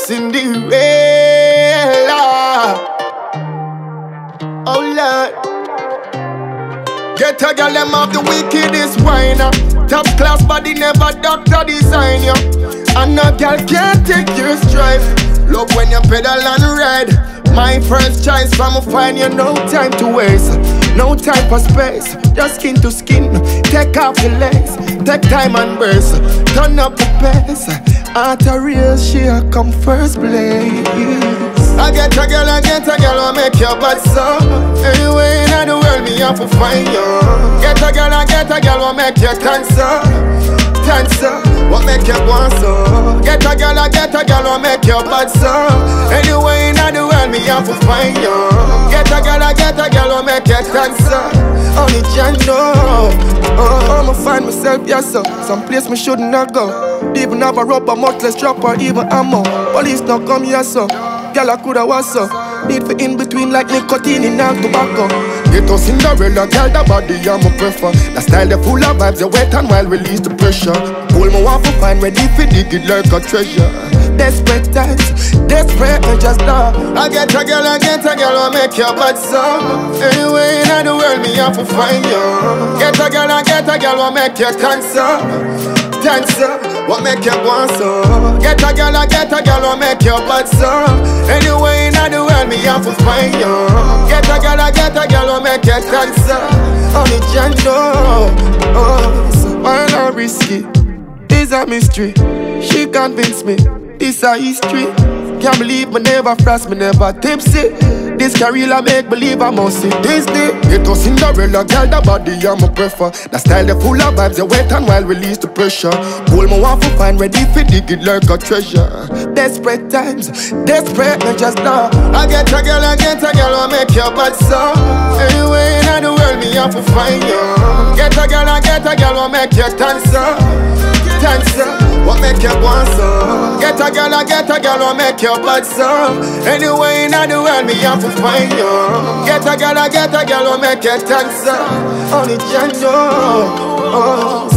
Cinderella. Oh Lord. Get a girl, them have the wickedest whiner. Top class body, never doctor design you. And no girl can't take your strife. Love when you pedal and ride. My first choice from a find you, no time to waste. No time for space, just skin to skin. Take off the lace, take time and brace. Turn up the pace. At a real she'll come first place. I get a girl, will make your bad so. Anyway, in the world, me have to find you. Get a girl, will make you cancer. Cancer, what make you want so? Get a girl, will make your bad so. Anyway, in the world, me have to find you. Get a girl, will make you cancer. Only John know. I'ma find myself, yes sir. Some place me shouldn't not go. Even have a rubber, much less drop or even ammo. Police not come here, sir. Girl, I coulda was so. Need for in between like nicotine and tobacco. Ghetto Cinderella, girl, the body I'ma prefer. The style, the full of vibes, you wet and wild, release the pressure. Pull my want to find, ready for dig it like a treasure. Desperate times, desperate, I just love. I get a girl, will make your bad so. Anyway, in the world, me have to find you. Get a girl, will make your cancer. Cancer, what make you want so? Get a girl, will make your bad so. Anyway, in the world, me have to find you. Get a girl, will make your cancer. Only John know. Oh, so why not risky? It's a mystery. She convinced me. This a history. Can't believe me never frost, me never tipsy. This career I make believe I must see Disney. Ghetto Cinderella, girl, the body I'ma prefer. The style, the full of vibes, you wet and wild, release the pressure. Pull my want to find, ready for dig it like a treasure. Desperate times, desperate, me just love. I get a girl, will make your bad so. Anyway, in the world, me have to find you. Get a girl, will make your cancer. Cancer, what make you want so? Get a girl, will make your bad so. Anyway, in the world, me have to find you. Get a girl, will make your cancer. Only John know.